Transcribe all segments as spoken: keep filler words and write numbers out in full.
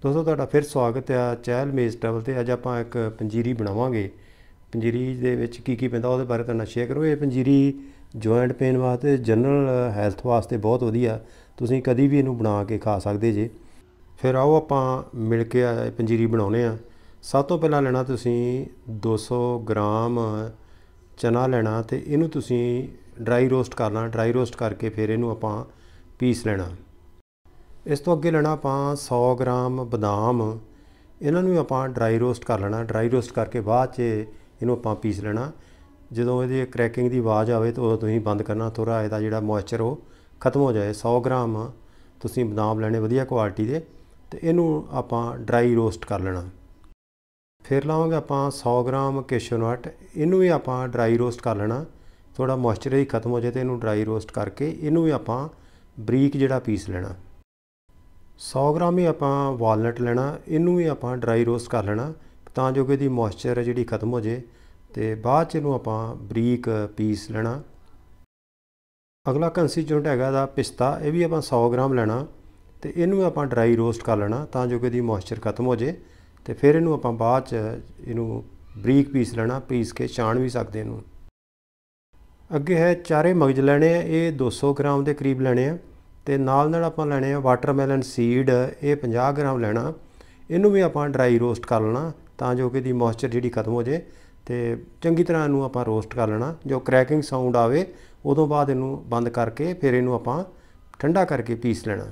दोस्तों तुहाडा फिर स्वागत है चहल अमेज़ट्रैवल ते। अज आपां एक पंजीरी बनावांगे। पंजीरी दे विच की की पैंदा उहदे बारे तुहाडे नाल शेयर करो। ये पंजीरी जॉइंट पेन वास्ते, जनरल हैल्थ वास्ते बहुत वधिया। तुसीं कदी भी इहनूं बना के खा सकदे जे। फिर आओ आपां मिल के पंजीरी बनाउने आ। सब तो पहलां लेना तुसीं दो सौ ग्राम चना लेना ते इहनूं तुसीं ड्राई रोस्ट करना। ड्राई रोस्ट करके फिर इहनूं आपां पीस लेना। इस तो अगे लेना आपां सौ ग्राम बदाम, इन्हों आपां ड्राई रोस्ट कर लेना। ड्राई रोस्ट करके बाद च इहनूं आपां पीस लेना। जदों इहदी क्रैकिंग की आवाज़ आवे तो तुसीं बंद करना, थोड़ा इहदा जिहड़ा मॉइस्चर वो खत्म हो जाए। सौ ग्राम तुसीं बदाम लैणे वधिया क्वालिटी दे ते इहनूं आपां ड्राई रोस्ट कर लेना। फिर लावांगे आपां सौ ग्राम कैशनट, इहनूं भी आपां ड्राई रोस्ट कर लेना। थोड़ा मॉइस्चर ही खत्म हो जाए तो इहनूं ड्राई रोस्ट करके इहनूं भी आपां बरीक जिहड़ा पीस लेना। सौ ग्राम ही आपां वालनट लेना, इनू भी आपां ड्राई रोस्ट कर लेना तां जो कि इहदी मॉइस्चर जिहड़ी खत्म हो जाए तो बाद च इहनूं आपां बरीक पीस लेना। अगला कंस्टीट्यूएंट हैगा दा पिस्ता, यह भी आपां सौ ग्राम लेना तो इनू आपां ड्राई रोस्ट कर लेना तां जो कि इहदी मॉइस्चर खत्म हो जाए तो फिर इनू आपां बाद च इनू बरीक पीस लेना। पीस के छाण भी सकते इनू। अगे है चारे मगज लेने, ये दो सौ ग्राम के करीब लेने आ ते नाल नाल आपां लेने आ वाटरमैलन सीड, ये पचास ग्राम लेना। इनू भी आपां ड्राई रोस्ट कर लेना तां जो कि इहदी मॉइस्चर जिहड़ी खत्म हो जाए तो चंगी तरह इनू आपां रोस्ट कर लेना। जो क्रैकिंग साउंड आवे उदों बाद इनू बंद करके फिर इनू आपां ठंडा करके पीस लेना।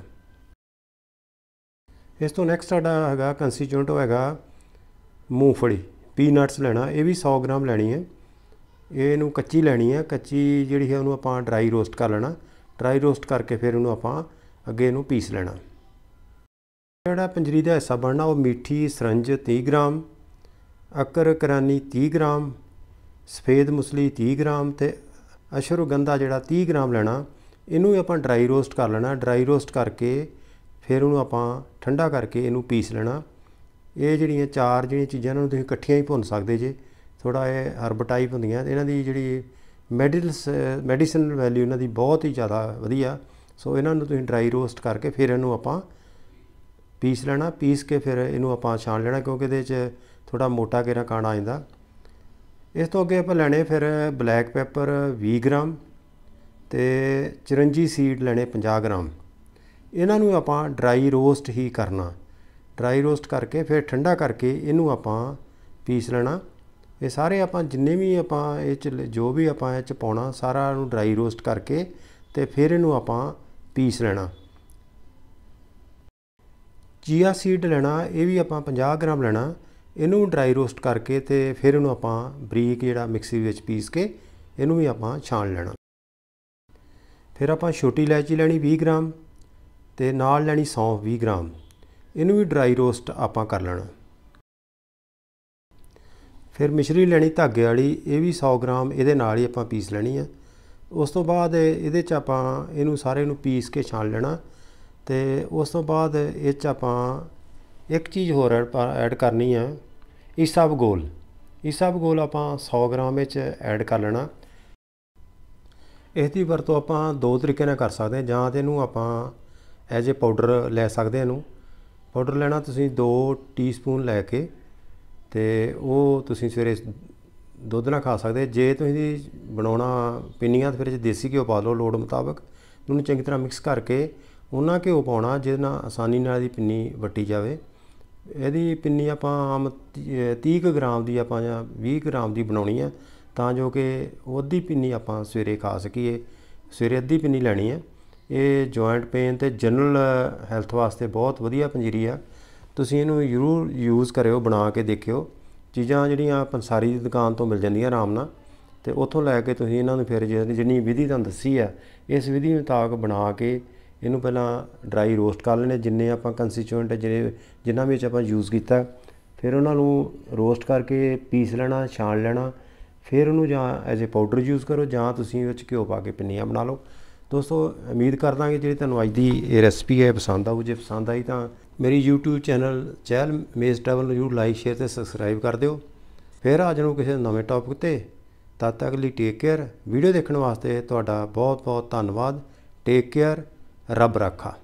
इस तो नैक्सट साडा हैगा कंस्टीट्यूएंट हैगा मूँगफली, पीनट्स लेना। ये भी सौ ग्राम लैनी है। ये इनू कच्ची लैनी है, कच्ची जिहड़ी है उहनूं आपां ड्राई रोस्ट कर लेना। ड्राई रोस्ट करके फिर उन्होंने आपां अगे इनू पीस लेना। जिहड़ा पंजीरी का हिस्सा बनना वो मीठी सरंज तीस ग्राम, अकर करानी तीस ग्राम, सफेद मुसली तीस ग्राम ते अशरगंधा जिहड़ा तीस ग्राम लेना। इनू आपां ड्राई रोस्ट कर लेना। ड्राई रोस्ट करके फिर उन्होंने आपां ठंडा करके इनू पीस लेना। ये जिहड़ियां चार जिहड़ियां चीज़ां इन्हां नूं तुसीं इकट्ठियां ही भुन सकदे जे। थोड़ा ये हर्ब टाइप हुंदियां, इन्हां दी जिहड़ी मैडिस मैडिसिनल वैल्यू इन्हां दी बहुत ही ज़्यादा वधिया। सो इन्हां नूं तुसीं ड्राई रोस्ट करके फिर इनू आपां पीस लेना। पीस के फिर इनू आपां छाण लेना क्योंकि इहदे च थोड़ा मोटा घेरा कण आ जांदा। इस तो अगे आपां लैणे फिर ब्लैक पेपर बीस ग्राम ते चिरंजी सीड लैणे पचास ग्राम। इन्हां नूं आपां ड्राई रोस्ट ही करना। ड्राई रोस्ट करके फिर ठंडा करके इनू आपां पीस लेना। ये सारे आपां जिन्ने भी आपां इह च जो भी आपां इह च पाउणा सारा नूं ड्राई रोस्ट करके ते फिर इनू आपां पीस लेना। चीया सीड लेना, ये भी आपां पचास ग्राम लेना। इनू ड्राई रोस्ट करके ते फिर इनू आपां बरीक जिहड़ा मिक्सी विच पीस के इनू भी आपां छाण लेना। फिर आपां छोटी इलायची लैनी बीस ग्राम ते नाल लैनी सौंफ बीस ग्राम। इनू भी ड्राई रोस्ट आपां कर लेना। फिर मिश्री लैनी धागे वाली, ये भी सौ ग्राम इहदे नाल ही आपां पीस लैनी है। उस तो बाद इहदे च आपां इनू सारे नूं पीस के छाण लेना ते उस तो बाद इह च आपां एक चीज़ होर ऐड करनी है, ईसबगोल। ईसबगोल आपां सौ ग्राम इह च ऐड कर लेना। इसदी वरतों आपां दो तरीके नाल कर सकदे, जां ते इहनूं आपां एज ए पाउडर लै सकदे। इहनूं पाउडर लेना तुसीं दो टी स्पून लैके तो वो तुसीं सवेरे दुध नाल खा सकदे। जे तुसीं बनाउणा पिन्नियां तो फिर देसी घ्यो पा लो लोड़ मुताबक। उन्होंने चंगी तरह मिक्स करके उन्ना घ्यो पाउणा जिहदे नाल आसानी नाल इहदी पिन्नी वट्टी जावे। इहदी पिन्नी आपां आम तीस ग्राम की आपां जां बीस ग्राम की बनाउणी है तां जो कि अद्धी पिन्नी आपां सवेरे खा सकीए। सवेरे अद्धी पिन्नी लैनी है। ये जॉइंट पेन ते जनरल हैल्थ वास्ते बहुत वधिया पंजीरी है। तुसीं इहनूं जरूर यूज़ करिओ, बना के देखिओ। चीज़ां जिहड़ियां पंसारी दी दुकान तो मिल जांदियां आराम नाल ते उत्थों लैके तुसीं इन्हां नूं फिर जिन्नी विधि तुहानूं दस्सी है इस विधि मुताबक बना के इनू पहलां ड्राई रोस्ट कर लेने। जिन्ने आपां कंस्टीट्यूएंट जिन्ने जिन्हां विच आपां यूज़ कीता फिर उन्हां नूं रोस्ट करके पीस लेना, छाण लेना। फिर उन्हूं जां एज ए पाउडर यूज़ करो जां तुसीं विच घ्यो पा के पिन्नियां बना लो। दोस्तों उम्मीद करदा कि जिहड़ी तुहानूं अज दी ये रेसिपी है पसंद आऊ। जे पसंद आई तो मेरी यूट्यूब चैनल चहल अमेज़ट्रैवल जरूर लाइक शेयर ते सबसक्राइब कर दिओ। फिर आ जाओ किसी नवें टॉपिक ते। तद तक ਲਈ टेक केयर। वीडियो देखने वास्ते तुहाडा बहुत बहुत धन्नवाद। Take care. रब राखा।